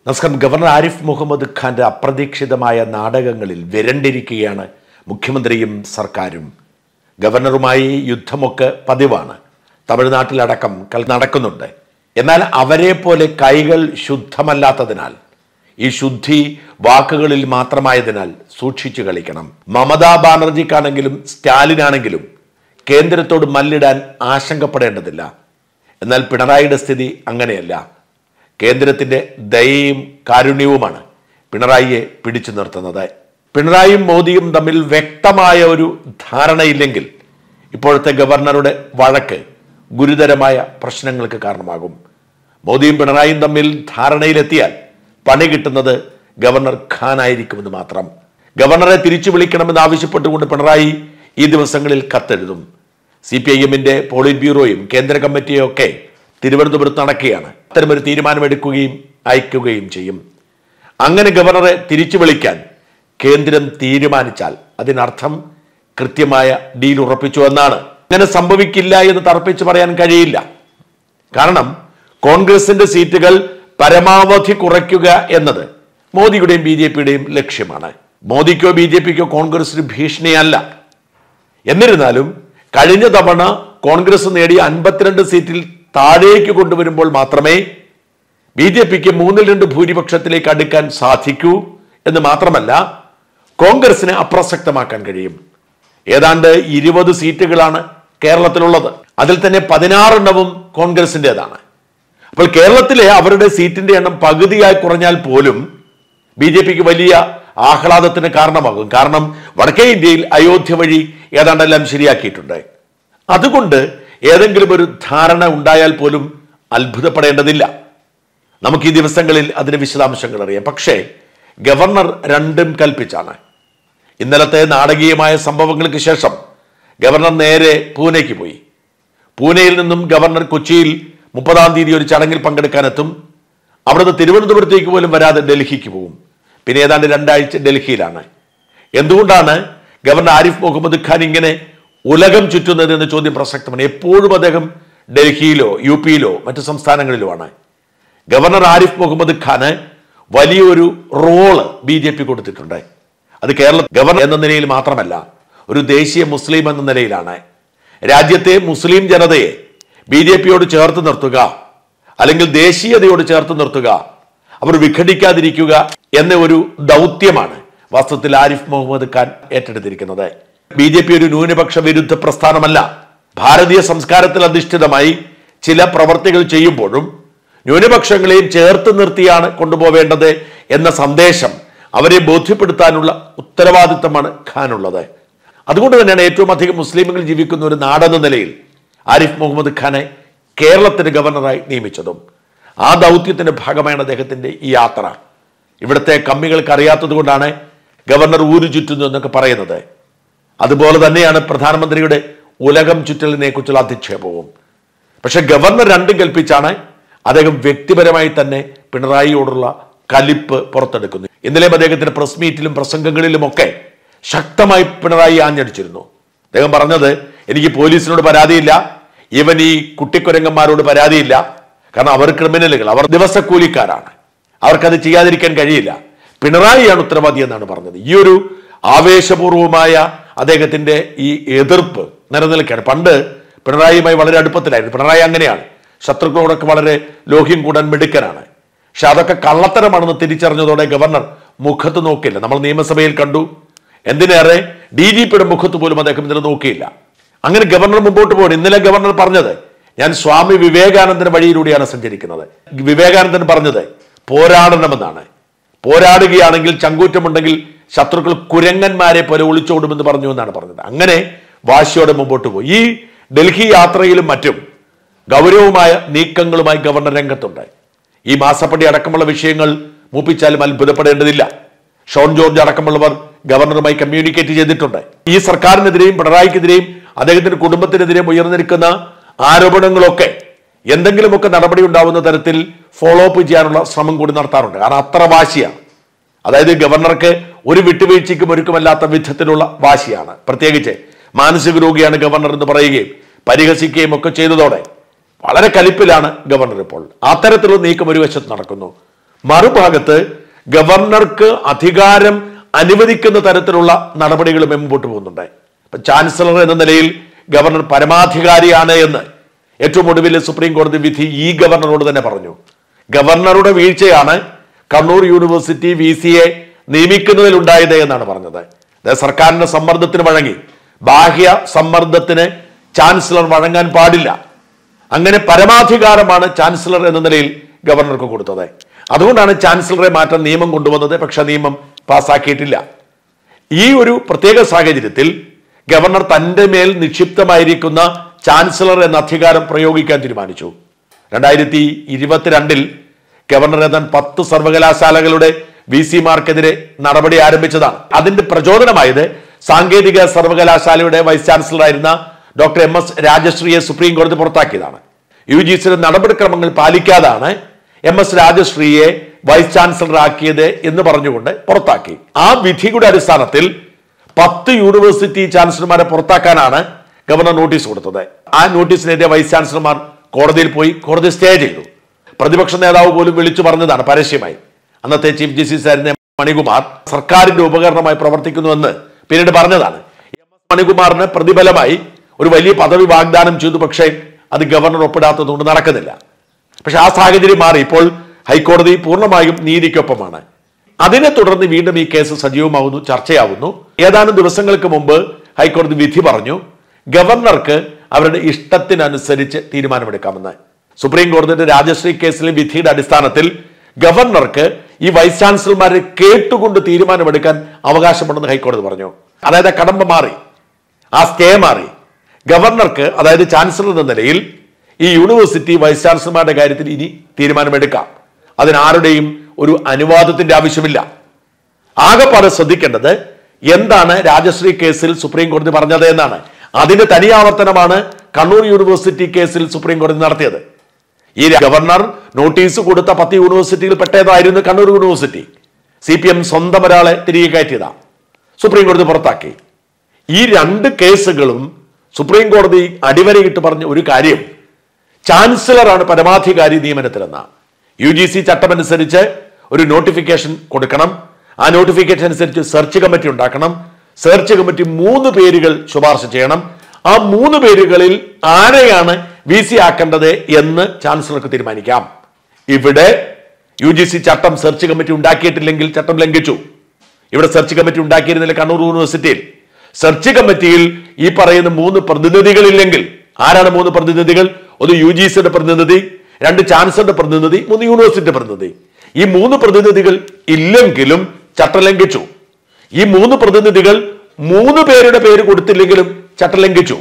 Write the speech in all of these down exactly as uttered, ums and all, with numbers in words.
നമസ്കാരം. ഗവർണർ ആരിഫ് മുഹമ്മദ് ഖാന്റെ അപ്രതീക്ഷിതമായ നാടകങ്ങളിൽ വിരണ്ടിരിക്കുകയാണ് മുഖ്യമന്ത്രിയും സർക്കാരും. ഗവർണറുമായി യുദ്ധമൊക്കെ പതിവാണ്. തമിഴ്നാട്ടിലടക്കം നടക്കുന്നുണ്ട്. എന്നാൽ അവരെ പോലെ കൈകൾ ശുദ്ധമല്ലാത്തതിനാൽ, ഈ ശുദ്ധി വാക്കുകളിൽ മാത്രമായതിനാൽ സൂക്ഷിച്ചു കളിക്കണം. മമതാ ബാനർജിക്കാണെങ്കിലും സ്റ്റാലിനാണെങ്കിലും കേന്ദ്രത്തോട് മല്ലിടാൻ ആശങ്കപ്പെടേണ്ടതില്ല. എന്നാൽ പിണറായിയുടെ സ്ഥിതി അങ്ങനെയല്ല. കേന്ദ്രത്തിന്റെ ദയയും കാരുണ്യവുമാണ് പിണറായിയെ പിടിച്ചു നിർത്തുന്നത്. പിണറായിയും മോദിയും തമ്മിൽ വ്യക്തമായ ഒരു ധാരണയില്ലെങ്കിൽ ഇപ്പോഴത്തെ ഗവർണറുടെ വഴക്ക് ഗുരുതരമായ പ്രശ്നങ്ങൾക്ക് കാരണമാകും. മോദിയും പിണറായിയും തമ്മിൽ ധാരണയിലെത്തിയാൽ പണി കിട്ടുന്നത് ഗവർണർ ഖാനായിരിക്കുമെന്ന് മാത്രം. ഗവർണറെ തിരിച്ചു വിളിക്കണമെന്ന് ആവശ്യപ്പെട്ടുകൊണ്ട് പിണറായി ഈ ദിവസങ്ങളിൽ കത്തെഴുതും. സി പി ഐ എമ്മിന്റെ പോളിറ്റ് ബ്യൂറോയും കേന്ദ്ര കമ്മിറ്റിയും ഒക്കെ തിരുവനന്തപുരത്ത് നടക്കുകയാണ്. അത്തരമൊരു തീരുമാനമെടുക്കുകയും അയക്കുകയും ചെയ്യും. അങ്ങനെ ഗവർണറെ തിരിച്ചു വിളിക്കാൻ കേന്ദ്രം തീരുമാനിച്ചാൽ അതിനർത്ഥം കൃത്യമായ ഡീൽ ഉറപ്പിച്ചു എന്നാണ്. അങ്ങനെ സംഭവിക്കില്ല എന്ന് തർപ്പിച്ച് പറയാൻ കഴിയില്ല. കാരണം കോൺഗ്രസിന്റെ സീറ്റുകൾ പരമാവധി കുറയ്ക്കുക എന്നത് മോദിയുടെയും ബി ജെ പിയുടെയും ലക്ഷ്യമാണ്. മോദിക്കോ ബി ജെ പിക്കോ കോൺഗ്രസിന് ഭീഷണിയല്ല. എന്നിരുന്നാലും കഴിഞ്ഞ തവണ കോൺഗ്രസ് നേടിയ അൻപത്തിരണ്ട് സീറ്റിൽ താഴേക്ക് കൊണ്ടുവരുമ്പോൾ മാത്രമേ ബി ജെ പിക്ക് മൂന്നിൽ രണ്ട് ഭൂരിപക്ഷത്തിലേക്ക് അടുക്കാൻ സാധിക്കൂ എന്ന് മാത്രമല്ല, കോൺഗ്രസിനെ അപ്രസക്തമാക്കാൻ കഴിയും. ഏതാണ്ട് ഇരുപത് സീറ്റുകളാണ് കേരളത്തിലുള്ളത്. അതിൽ തന്നെ പതിനാറെണ്ണവും കോൺഗ്രസിൻ്റെതാണ്. അപ്പോൾ കേരളത്തിലെ അവരുടെ സീറ്റിന്റെ എണ്ണം പകുതിയായി കുറഞ്ഞാൽ പോലും ബി ജെ പിക്ക് വലിയ ആഹ്ലാദത്തിന് കാരണമാകും. കാരണം വടക്കേ ഇന്ത്യയിൽ അയോധ്യ വഴി ഏതാണ്ടെല്ലാം ശരിയാക്കിയിട്ടുണ്ട്. അതുകൊണ്ട് ഏതെങ്കിലും ഒരു ധാരണ ഉണ്ടായാൽ പോലും അത്ഭുതപ്പെടേണ്ടതില്ല. നമുക്ക് ഈ ദിവസങ്ങളിൽ അതിന്റെ വിശദാംശങ്ങൾ അറിയാം. പക്ഷേ ഗവർണർ രണ്ടും കൽപ്പിച്ചാണ്. ഇന്നലത്തെ നാടകീയമായ സംഭവങ്ങൾക്ക് ശേഷം ഗവർണർ നേരെ പൂനെക്ക് പോയി. പൂനെയിൽ നിന്നും ഗവർണർ കൊച്ചിയിൽ മുപ്പതാം തീയതി ഒരു ചടങ്ങിൽ പങ്കെടുക്കാനെത്തും. അവിടുന്ന് തിരുവനന്തപുരത്തേക്ക് പോലും വരാതെ ഡൽഹിക്ക് പോകും. പിന്നെ ഏതാണ്ട് രണ്ടാഴ്ച ഡൽഹിയിലാണ്. എന്തുകൊണ്ടാണ് ഗവർണർ ആരിഫ് മുഹമ്മദ് ഖാൻ ഇങ്ങനെ ഉലകം ചുറ്റുന്നത് എന്ന ചോദ്യം പ്രസക്തമാണ്. എപ്പോഴും അദ്ദേഹം ഡൽഹിയിലോ യു പിയിലോ മറ്റു സംസ്ഥാനങ്ങളിലുമാണ്. ഗവർണർ ആരിഫ് മുഹമ്മദ് ഖാന് വലിയൊരു റോള് ബി ജെ പി കൊടുത്തിട്ടുണ്ട്. അത് കേരള ഗവർണർ എന്ന നിലയിൽ മാത്രമല്ല, ഒരു ദേശീയ മുസ്ലിം എന്ന നിലയിലാണ്. രാജ്യത്തെ മുസ്ലിം ജനതയെ ബി ജെ പിയോട് ചേർത്ത് നിർത്തുക, അല്ലെങ്കിൽ ദേശീയതയോട് ചേർത്ത് നിർത്തുക, അവർ വിഘടിക്കാതിരിക്കുക എന്ന ഒരു ദൗത്യമാണ് വാസ്തവത്തിൽ ആരിഫ് മുഹമ്മദ് ഖാൻ ഏറ്റെടുത്തിരിക്കുന്നത്. ബി ജെ പി ഒരു ന്യൂനപക്ഷ വിരുദ്ധ പ്രസ്ഥാനമല്ല. ഭാരതീയ സംസ്കാരത്തിൽ അധിഷ്ഠിതമായി ചില പ്രവർത്തികൾ ചെയ്യുമ്പോഴും ന്യൂനപക്ഷങ്ങളെയും ചേർത്ത് നിർത്തിയാണ് കൊണ്ടുപോവേണ്ടത് എന്ന സന്ദേശം അവരെ ബോധ്യപ്പെടുത്താനുള്ള ഉത്തരവാദിത്തമാണ് ഖാനുള്ളത്. അതുകൊണ്ട് തന്നെയാണ് ഏറ്റവും അധികം മുസ്ലിമുകൾ ജീവിക്കുന്ന ഒരു നാടെന്ന നിലയിൽ ആരിഫ് മുഹമ്മദ് ഖാനെ കേരളത്തിന് ഗവർണറായി നിയമിച്ചതും. ആ ദൗത്യത്തിന്റെ ഭാഗമായാണ് അദ്ദേഹത്തിന്റെ ഈ യാത്ര. ഇവിടുത്തെ കമ്മികൾക്ക് അറിയാത്തത് കൊണ്ടാണ് ഗവർണർ ഊരു ചുറ്റുന്നു എന്നൊക്കെ പറയുന്നത്. അതുപോലെ തന്നെയാണ് പ്രധാനമന്ത്രിയുടെ ഉലകം ചുറ്റലിനെ കുറിച്ചുള്ള അധിക്ഷേപവും. പക്ഷെ ഗവർണർ രണ്ടും കൽപ്പിച്ചാണ് അദ്ദേഹം വ്യക്തിപരമായി തന്നെ പിണറായിയോടുള്ള കലിപ്പ് പുറത്തെടുക്കുന്നു. ഇന്നലെയും അദ്ദേഹത്തിന്റെ പ്രസ് മീറ്റിലും പ്രസംഗങ്ങളിലും ഒക്കെ ശക്തമായി പിണറായി ആഞ്ഞടിച്ചിരുന്നു. അദ്ദേഹം പറഞ്ഞത്, എനിക്ക് പോലീസിനോട് പരാതിയില്ല, ഇവൻ ഈ കുട്ടിക്കുരങ്ങന്മാരോട് പരാതിയില്ല. കാരണം അവർ ക്രിമിനലുകൾ, അവർ ദിവസക്കൂലിക്കാരാണ്, അവർക്കത് ചെയ്യാതിരിക്കാൻ കഴിയില്ല. പിണറായിയാണ് ഉത്തരവാദി എന്നാണ് പറഞ്ഞത്. ഈ ഒരു ആവേശപൂർവമായ അദ്ദേഹത്തിന്റെ ഈ എതിർപ്പ് നിലനിൽക്കുകയാണ്. പണ്ട് പിണറായിയുമായി വളരെ അടുപ്പത്തിലായിരുന്നു. പിണറായി അങ്ങനെയാണ്, ശത്രുക്കളോടൊക്കെ വളരെ ലോഹ്യം കൂടാൻ മിടുക്കനാണ്. പക്ഷെ അതൊക്കെ കള്ളത്തരമാണെന്ന് തിരിച്ചറിഞ്ഞതോടെ ഗവർണർ മുഖത്ത് നോക്കില്ല. നമ്മൾ നിയമസഭയിൽ കണ്ടു. എന്തിനേറെ ഡി ജി പിയുടെ മുഖത്ത് പോലും അദ്ദേഹം ഇന്നലെ നോക്കിയില്ല. അങ്ങനെ ഗവർണർ മുമ്പോട്ട് പോകണം. ഇന്നലെ ഗവർണർ പറഞ്ഞത്, ഞാൻ സ്വാമി വിവേകാനന്ദന്റെ വഴിയിലൂടെയാണ് സഞ്ചരിക്കുന്നത്. വിവേകാനന്ദൻ പറഞ്ഞത് പോരാടണമെന്നാണ്. പോരാടുകയാണെങ്കിൽ, ചങ്കൂറ്റമുണ്ടെങ്കിൽ ശത്രുക്കൾ കുരങ്ങന്മാരെ പോലെ ഒളിച്ചോടുമെന്ന് പറഞ്ഞു എന്നാണ് പറഞ്ഞത്. അങ്ങനെ വാശിയോടെ മുമ്പോട്ട് പോയി. ഈ ഡൽഹി യാത്രയിലും മറ്റും ഗൗരവമായ നീക്കങ്ങളുമായി ഗവർണർ രംഗത്തുണ്ട്. ഈ മാസപ്പടി അടക്കമുള്ള വിഷയങ്ങൾ മൂപ്പിച്ചാലും അത്ഭുതപ്പെടേണ്ടതില്ല. ഷോൺ ജോർജ് അടക്കമുള്ളവർ ഗവർണറുമായി കമ്മ്യൂണിക്കേറ്റ് ചെയ്തിട്ടുണ്ട്. ഈ സർക്കാരിനെതിരെയും പിണറായിക്കെതിരെയും അദ്ദേഹത്തിന്റെ കുടുംബത്തിനെതിരെയും ഉയർന്നിരിക്കുന്ന ആരോപണങ്ങളൊക്കെ എന്തെങ്കിലുമൊക്കെ നടപടി ഉണ്ടാവുന്ന തരത്തിൽ ഫോളോ അപ്പ് ചെയ്യാനുള്ള ശ്രമം കൂടി നടത്താറുണ്ട്. കാരണം അത്ര വാശിയാണ്. അതായത് ഗവർണർക്ക് ഒരു വിട്ടുവീഴ്ചയ്ക്കും ഒരുക്കമല്ലാത്ത വിധത്തിലുള്ള വാശിയാണ്. പ്രത്യേകിച്ച് മാനസിക രോഗിയാണ് ഗവർണർ എന്ന് പറയുകയും പരിഹസിക്കുകയും ഒക്കെ ചെയ്തതോടെ വളരെ കലിപ്പിലാണ് ഗവർണർ ഇപ്പോൾ. അത്തരത്തിലുള്ള നീക്കം ഒരു വശത്ത് നടക്കുന്നു. മറുഭാഗത്ത് ഗവർണർക്ക് അധികാരം അനുവദിക്കുന്ന തരത്തിലുള്ള നടപടികൾ മുമ്പോട്ട് പോകുന്നുണ്ട്. ഇപ്പൊ ചാൻസലർ എന്ന നിലയിൽ ഗവർണർ പരമാധികാരിയാണ് എന്ന് ഏറ്റവും ഒടുവിൽ സുപ്രീം കോടതി വിധി ഈ ഗവർണറോട് തന്നെ പറഞ്ഞു. ഗവർണറുടെ വീഴ്ചയാണ് കണ്ണൂർ യൂണിവേഴ്സിറ്റി വി സിയെ നിയമിക്കുന്നതിലുണ്ടായത് എന്നാണ് പറഞ്ഞത്. സർക്കാരിന്റെ സമ്മർദ്ദത്തിന് വഴങ്ങി, ബാഹ്യ സമ്മർദ്ദത്തിന് ചാൻസലർ വഴങ്ങാൻ പാടില്ല. അങ്ങനെ പരമാധികാരമാണ് ചാൻസലർ എന്ന നിലയിൽ ഗവർണർക്ക് കൊടുത്തത്. അതുകൊണ്ടാണ് ചാൻസലറെ മാറ്റാൻ നിയമം കൊണ്ടുവന്നത്. പക്ഷെ നിയമം പാസ്സാക്കിയിട്ടില്ല. ഈ ഒരു പ്രത്യേക സാഹചര്യത്തിൽ ഗവർണർ തന്റെ മേൽ നിക്ഷിപ്തമായിരിക്കുന്ന ചാൻസലർ എന്ന അധികാരം പ്രയോഗിക്കാൻ തീരുമാനിച്ചു. രണ്ടായിരത്തി ഇരുപത്തിരണ്ടിൽ ഗവർണർ ഏതാണ്ട് പത്ത് സർവകലാശാലകളുടെ വി സിമാർക്കെതിരെ നടപടി ആരംഭിച്ചതാണ്. അതിന്റെ പ്രചോദനമായത് സാങ്കേതിക സർവകലാശാലയുടെ വൈസ് ചാൻസലറായിരുന്ന ഡോക്ടർ എം എസ് രാജശ്രീയെ സുപ്രീം കോടതി പുറത്താക്കിയതാണ്. യു ജി സിയുടെ നടപടിക്രമങ്ങൾ പാലിക്കാതാണ് എം എസ് രാജശ്രീയെ വൈസ് ചാൻസലർ ആക്കിയത് എന്ന് പറഞ്ഞുകൊണ്ട് പുറത്താക്കി. ആ വിധിയുടെ അടിസ്ഥാനത്തിൽ പത്ത് യൂണിവേഴ്സിറ്റി ചാൻസലർമാരെ പുറത്താക്കാനാണ് ഗവർണർ നോട്ടീസ് കൊടുത്തത്. ആ നോട്ടീസിനെതിരെ വൈസ് ചാൻസലർമാർ കോടതിയിൽ പോയി. കോടതി സ്റ്റേ ചെയ്തു. പ്രതിപക്ഷ നേതാവ് പോലും വിളിച്ചു പറഞ്ഞതാണ് പരസ്യമായി. അന്നത്തെ ചീഫ് ജസ്റ്റിസ് ആയിരുന്ന മണികുമാർ സർക്കാരിന്റെ ഉപകരണമായി പ്രവർത്തിക്കുന്നുവെന്ന് പിന്നീട് പറഞ്ഞതാണ്. എം എസ് മണികുമാറിന് പ്രതിഫലമായി ഒരു വലിയ പദവി വാഗ്ദാനം ചെയ്തു. പക്ഷേ അത് ഗവർണർ ഒപ്പിടാത്തതുകൊണ്ട് നടക്കുന്നില്ല. പക്ഷെ ആ സാഹചര്യം മാറി. ഇപ്പോൾ ഹൈക്കോടതി പൂർണ്ണമായും നീതിക്കൊപ്പമാണ്. അതിനെ തുടർന്ന് വീണ്ടും ഈ കേസ് സജീവമാവുന്നു, ചർച്ചയാവുന്നു. ഏതാനും ദിവസങ്ങൾക്ക് മുമ്പ് ഹൈക്കോടതി വിധി പറഞ്ഞു ഗവർണർക്ക് അവരുടെ ഇഷ്ടത്തിനനുസരിച്ച് തീരുമാനമെടുക്കാമെന്ന്. സുപ്രീം കോടതിയുടെ രാജശ്രീ കേസിലെ വിധിയുടെ അടിസ്ഥാനത്തിൽ ഗവർണർക്ക് ഈ വൈസ് ചാൻസലർമാരെ കേട്ടുകൊണ്ട് തീരുമാനമെടുക്കാൻ അവകാശമുണ്ടെന്ന് ഹൈക്കോടതി പറഞ്ഞു. അതായത് കടമ്പ മാറി, ആ സ്റ്റേ മാറി. ഗവർണർക്ക്, അതായത് ചാൻസലർ എന്ന നിലയിൽ ഈ യൂണിവേഴ്സിറ്റി വൈസ് ചാൻസലർമാരുടെ കാര്യത്തിൽ ഇനി തീരുമാനമെടുക്കാം. അതിനാരുടെയും ഒരു അനുവാദത്തിന്റെ ആവശ്യമില്ല. ആകെപ്പാടെ ശ്രദ്ധിക്കേണ്ടത് എന്താണ് രാജശ്രീ കേസിൽ സുപ്രീം കോടതി പറഞ്ഞത് എന്നാണ്. അതിന്റെ തനിയാവർത്തനമാണ് കണ്ണൂർ യൂണിവേഴ്സിറ്റി കേസിൽ സുപ്രീം കോടതി നടത്തിയത്. ഈ ഗവർണർ നോട്ടീസ് കൊടുത്ത പത്ത് യൂണിവേഴ്സിറ്റിയിൽ പെട്ടതായിരുന്നു Kannur university. C P M സ്വന്തം ഒരാളെ തിരികെ കയറ്റിയതാണ്. സുപ്രീം കോടതി പുറത്താക്കി. ഈ രണ്ട് കേസുകളും സുപ്രീം കോടതി അടിവരയിട്ട് പറഞ്ഞ ഒരു കാര്യം, ചാൻസലറാണ് പരമാധികാരി നിയമനത്തിലെന്ന. യു ജി സി ചട്ടമനുസരിച്ച് ഒരു നോട്ടിഫിക്കേഷൻ കൊടുക്കണം. ആ നോട്ടിഫിക്കേഷൻ അനുസരിച്ച് സെർച്ച് കമ്മിറ്റി ഉണ്ടാക്കണം. സെർച്ച് കമ്മിറ്റി മൂന്ന് പേരുകൾ ശുപാർശ ചെയ്യണം. ആ മൂന്ന് പേരുകളിൽ ആരെയാണ് വി സി ആക്കേണ്ടത് എന്ന് ചാൻസലർക്ക് തീരുമാനിക്കാം. ഇവിടെ യു ജി സി ചട്ടം സെർച്ച് കമ്മിറ്റി ഉണ്ടാക്കിയിട്ടില്ലെങ്കിൽ ചട്ടം ലംഘിച്ചു. ഇവിടെ സെർച്ച് കമ്മിറ്റി ഉണ്ടാക്കിയിരുന്നില്ല കണ്ണൂർ യൂണിവേഴ്സിറ്റിയിൽ. സെർച്ച് കമ്മിറ്റിയിൽ ഈ പറയുന്ന മൂന്ന് പ്രതിനിധികളില്ലെങ്കിൽ ആരാണ് മൂന്ന് പ്രതിനിധികൾ? ഒന്ന് യു ജി സിയുടെ പ്രതിനിധി, രണ്ട് ചാൻസലറുടെ പ്രതിനിധി, മൂന്ന് യൂണിവേഴ്സിറ്റിയുടെ പ്രതിനിധി. ഈ മൂന്ന് പ്രതിനിധികൾ ഇല്ലെങ്കിലും ചട്ടം ലംഘിച്ചു. ഈ മൂന്ന് പ്രതിനിധികൾ മൂന്ന് പേരുടെ പേര് കൊടുത്തില്ലെങ്കിലും ചട്ടം ലംഘിച്ചു.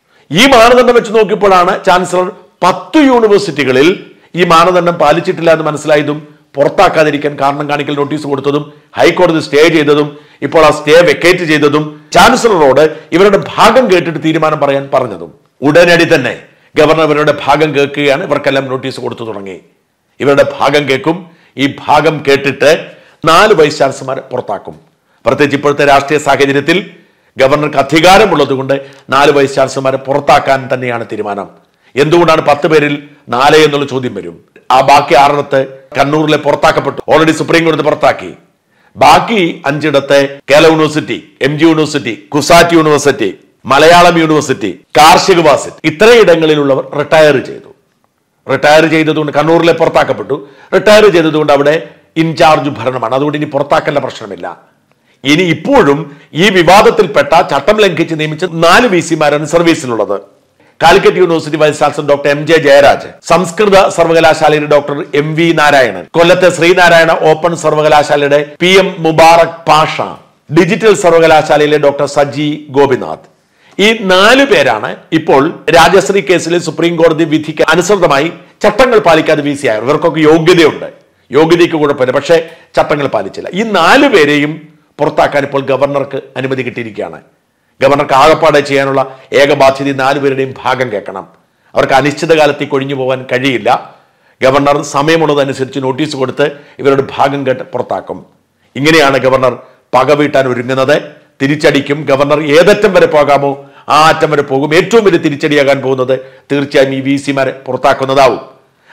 ഈ മാനദണ്ഡം വെച്ച് നോക്കിയപ്പോഴാണ് ചാൻസലർ പത്ത് യൂണിവേഴ്സിറ്റികളിൽ ഈ മാനദണ്ഡം പാലിച്ചിട്ടില്ല എന്ന് മനസ്സിലായതും പുറത്താക്കാതിരിക്കാൻ കാരണം കാണിക്കൽ നോട്ടീസ് കൊടുത്തതും ഹൈക്കോടതി സ്റ്റേ ചെയ്തതും ഇപ്പോൾ ആ സ്റ്റേ വെക്കേറ്റ് ചെയ്തതും ചാൻസലറോട് ഇവരുടെ ഭാഗം കേട്ടിട്ട് തീരുമാനം പറയാൻ പറഞ്ഞതും. ഉടനടി തന്നെ ഗവർണർ ഇവരുടെ ഭാഗം കേൾക്കുകയാണ്. ഇവർക്കെല്ലാം നോട്ടീസ് കൊടുത്തു തുടങ്ങി. ഇവരുടെ ഭാഗം കേൾക്കും. ഈ ഭാഗം കേട്ടിട്ട് നാല് വൈസ് ചാൻസലർമാരെ പുറത്താക്കും. പ്രത്യേകിച്ച് ഇപ്പോഴത്തെ രാഷ്ട്രീയ സാഹചര്യത്തിൽ ഗവർണർക്ക് അധികാരമുള്ളത് കൊണ്ട് നാല് വൈസ് ചാൻസലർമാരെ പുറത്താക്കാൻ തന്നെയാണ് തീരുമാനം. എന്തുകൊണ്ടാണ് പത്ത് പേരിൽ നാല് എന്നുള്ള ചോദ്യം വരും. ആ ബാക്കി ആറിടത്ത് കണ്ണൂരിലെ പുറത്താക്കപ്പെട്ടു. ഓൾറെഡി സുപ്രീം കോടതി പുറത്താക്കി. ബാക്കി അഞ്ചിടത്തെ Kerala university, M G university, CUSAT university, Malayalam university, കാർഷിക വാസിറ്റ്, ഇത്രയിടങ്ങളിലുള്ളവർ റിട്ടയർ ചെയ്തു. റിട്ടയർ ചെയ്തതുകൊണ്ട് കണ്ണൂരിലെ പുറത്താക്കപ്പെട്ടു. റിട്ടയർ ചെയ്തതുകൊണ്ട് അവിടെ ഇൻചാർജ് ഭരണമാണ്. അതുകൊണ്ട് ഇനി പുറത്താക്കേണ്ട പ്രശ്നമില്ല. ഇനി ഇപ്പോഴും ഈ വിവാദത്തിൽപ്പെട്ട ചട്ടം ലംഘിച്ച് നിയമിച്ച നാല് വി സിമാരാണ് സർവീസിലുള്ളത്. Calicut university vice chancellor doctor M J Jayaraj, സംസ്കൃത സർവകലാശാലയുടെ ഡോക്ടർ എം വി നാരായണൻ, കൊല്ലത്തെ ശ്രീനാരായണ ഓപ്പൺ സർവകലാശാലയുടെ P M Mubarak Pasha, digital സർവകലാശാലയിലെ ഡോക്ടർ സജി ഗോപിനാഥ്. ഈ നാല് പേരാണ് ഇപ്പോൾ രാജശ്രീ കേസിലെ സുപ്രീം കോടതി വിധിക്ക് അനുസൃതമായി ചട്ടങ്ങൾ പാലിക്കാതെ വി സി ആയവർ. ഇവർക്കൊക്കെ യോഗ്യതയുണ്ട്, യോഗ്യതയ്ക്ക് കുഴപ്പമില്ല, പക്ഷേ ചട്ടങ്ങൾ പാലിച്ചില്ല. ഈ നാല് പേരെയും പുറത്താക്കാൻ ഇപ്പോൾ ഗവർണർക്ക് അനുമതി കിട്ടിയിരിക്കുകയാണ്. ഗവർണർക്ക് ആകപ്പാടെ ചെയ്യാനുള്ള ഏക ബാധ്യത നാലു പേരുടെയും ഭാഗം കേൾക്കണം. അവർക്ക് അനിശ്ചിതകാലത്തേക്ക് ഒഴിഞ്ഞു പോകാൻ കഴിയില്ല. ഗവർണർ സമയമുള്ളതനുസരിച്ച് നോട്ടീസ് കൊടുത്ത് ഇവരുടെ ഭാഗം കേട്ട് പുറത്താക്കും. ഇങ്ങനെയാണ് ഗവർണർ പകവീട്ടാൻ ഒരുങ്ങുന്നത്. തിരിച്ചടിക്കും. ഗവർണർ ഏതറ്റം വരെ പോകാമോ ആ അറ്റം വരെ പോകും. ഏറ്റവും വലിയ തിരിച്ചടിയാകാൻ പോകുന്നത് തീർച്ചയായും ഈ വി സിമാരെ പുറത്താക്കുന്നതാവും.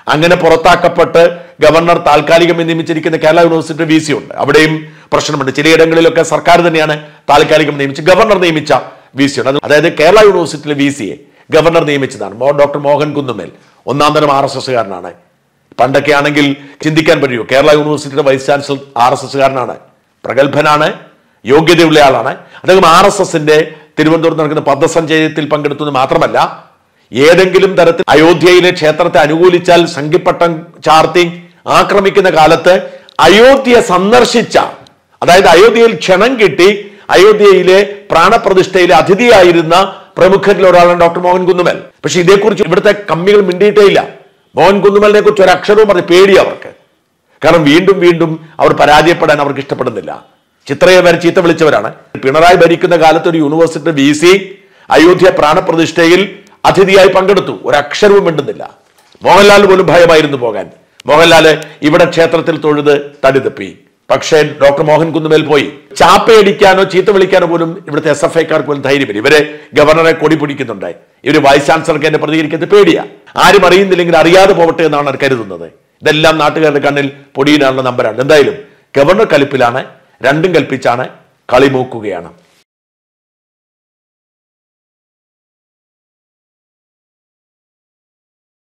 അങ്ങനെ പുറത്താക്കപ്പെട്ട് ഗവർണർ താൽക്കാലികമായി നിയമിച്ചിരിക്കുന്ന കേരള യൂണിവേഴ്സിറ്റി വി സി ഉണ്ട്. അവിടെയും പ്രശ്നമുണ്ട്. ചിലയിടങ്ങളിലൊക്കെ സർക്കാർ തന്നെയാണ് താൽക്കാലികം നിയമിച്ച് ഗവർണർ നിയമിച്ച വി സി ഉണ്ട്. അതായത് കേരള യൂണിവേഴ്സിറ്റിയിലെ വി സിയെ ഗവർണർ നിയമിച്ചതാണ്. ഡോക്ടർ മോഹൻ കുന്നുമേൽ ഒന്നാം തരം ആർ എസ് എസ്സുകാരനാണ്. പണ്ടൊക്കെ ആണെങ്കിൽ ചിന്തിക്കാൻ പറ്റുമോ? കേരള യൂണിവേഴ്സിറ്റിയുടെ വൈസ് ചാൻസലർ ആർ എസ് എസ്സുകാരനാണ്, പ്രഗത്ഭനാണ്, യോഗ്യതയുള്ള ആളാണ്. അദ്ദേഹം ആർ എസ് എസിന്റെ തിരുവനന്തപുരത്ത് നടക്കുന്ന പദസഞ്ചയത്തിൽ പങ്കെടുത്തത് മാത്രമല്ല, ഏതെങ്കിലും തരത്തിൽ അയോധ്യയിലെ ക്ഷേത്രത്തെ അനുകൂലിച്ചാൽ സംഘിപ്പട്ടം ചാർത്തി ആക്രമിക്കുന്ന കാലത്ത് അയോധ്യ സന്ദർശിച്ച, അതായത് അയോധ്യയിൽ ക്ഷണം കിട്ടി അയോധ്യയിലെ പ്രാണപ്രതിഷ്ഠയിലെ അതിഥിയായിരുന്ന പ്രമുഖരിൽ ഒരാളാണ് ഡോക്ടർ മോഹൻ കുന്നുമേൽ. പക്ഷെ ഇതേക്കുറിച്ച് ഇവിടുത്തെ കമ്മികൾ മിണ്ടിയിട്ടേ ഇല്ല. മോഹൻ കുന്നുമേലിനെ കുറിച്ച് ഒരു അക്ഷരവും പറഞ്ഞ് പേടി അവർക്ക്. കാരണം വീണ്ടും വീണ്ടും അവർ പരാജയപ്പെടാൻ അവർക്ക് ഇഷ്ടപ്പെടുന്നില്ല. ചിത്രയെ വരെ ചീത്ത വിളിച്ചവരാണ്. പിണറായി ഭരിക്കുന്ന കാലത്ത് ഒരു യൂണിവേഴ്സിറ്റി വി സി അയോധ്യ പ്രാണപ്രതിഷ്ഠയിൽ അതിഥിയായി പങ്കെടുത്തു. ഒരു അക്ഷരവും മിണ്ടുന്നില്ല. മോഹൻലാൽ പോലും ഭയമായിരുന്നു പോകാൻ. മോഹൻലാല് ഇവിടെ ക്ഷേത്രത്തിൽ തൊഴുത് തടി തപ്പി. പക്ഷേ ഡോക്ടർ മോഹൻ കുന്നുമേൽ പോയി. ചാപ്പയടിക്കാനോ ചീത്ത വിളിക്കാനോ പോലും ഇവിടുത്തെ എസ് എഫ് ഐക്കാർക്ക് പോലും ധൈര്യമില്ല. ഇവരെ ഗവർണറെ കൊടി പിടിക്കുന്നുണ്ട്. ഇവര് വൈസ് ചാൻസലർക്ക് എന്നെ പ്രതികരിക്കുന്നത് പേടിയാ. ആരും അറിയുന്നില്ലെങ്കിൽ അറിയാതെ പോകട്ടെ എന്നാണ് അവർ കരുതുന്നത്. ഇതെല്ലാം നാട്ടുകാരുടെ കണ്ണിൽ പൊടിയിടാനുള്ള നമ്പരാണ്. എന്തായാലും ഗവർണർ കലിപ്പിലാണ്. രണ്ടും കൽപ്പിച്ചാണ് കളി മൂക്കുകയാണ്.